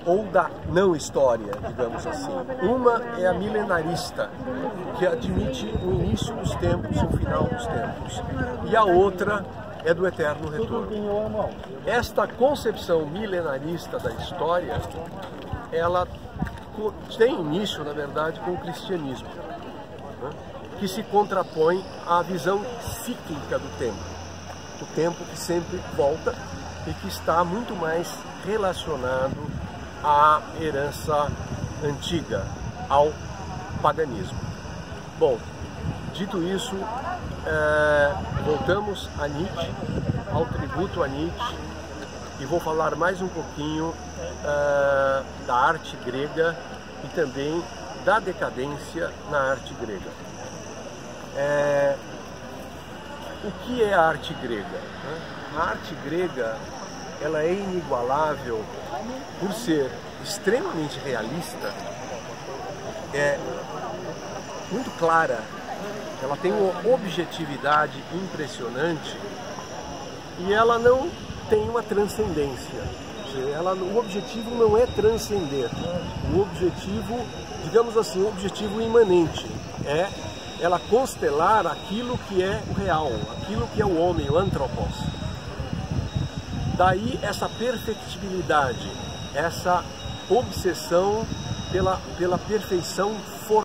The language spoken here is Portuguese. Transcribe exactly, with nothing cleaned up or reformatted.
ou da não história, digamos assim. Uma é a milenarista, que admite o início dos tempos e o final dos tempos. E a outra é do eterno retorno. Esta concepção milenarista da história, ela tem início, na verdade, com o cristianismo, né? Que se contrapõe à visão cíclica do tempo. O tempo que sempre volta e que está muito mais relacionado à herança antiga, ao paganismo. Bom, dito isso, é, voltamos a Nietzsche, ao tributo a Nietzsche, e vou falar mais um pouquinho é, da arte grega e também da decadência na arte grega. É, o que é a arte grega? A arte grega, ela é inigualável por ser extremamente realista, é muito clara, ela tem uma objetividade impressionante e ela não tem uma transcendência. Ela, o objetivo não é transcender, o objetivo, digamos assim, o objetivo imanente é ela constelar aquilo que é o real, aquilo que é o homem, o antropos. Daí essa perfectibilidade, essa obsessão pela, pela perfeição